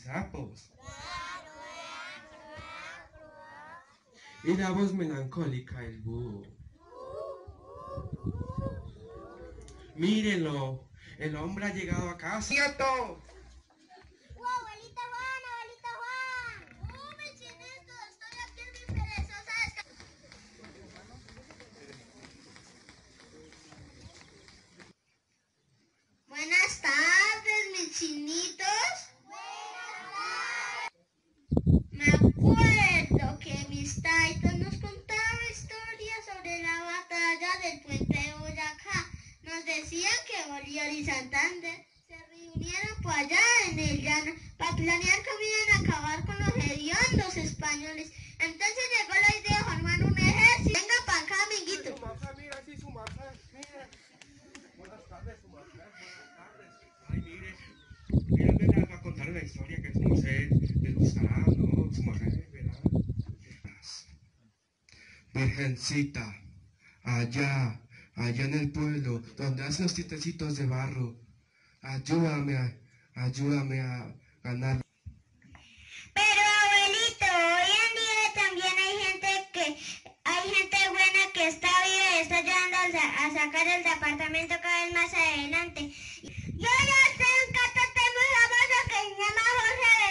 sapos. Y la voz melancólica del búho. Mírenlo, el hombre ha llegado a casa. ¡Quieto! ¡Abuelita Juan, abuelita Juan! ¡Mi chinito! Estoy aquí en mi perezosa Buenas tardes, mis chinitos. Me acuerdo que mis taitos nos contaban historias sobre la batalla del puente de Boyacá. Nos decían que Bolívar y Santander se reunieron por allá en el llano para planear cómo iban a acabar con los hediondos españoles. Entonces llegó la idea de formar un ejército. Venga para acá, amiguito. Mira, sí, su merced, mire. Buenas tardes, su merced, buenas tardes. Ay, mire, yo vengo a contar una historia que su merced les gustará, ¿no? Su merced, ¿verdad? Virgencita, allá en el pueblo, donde hacen los titecitos de barro, ayúdame a ganar. Pero abuelito, hoy en día también hay gente buena que está viva y está ayudando a sacar el departamento cada vez más adelante. Yo ya sé un cantante muy famoso que se llama Jorge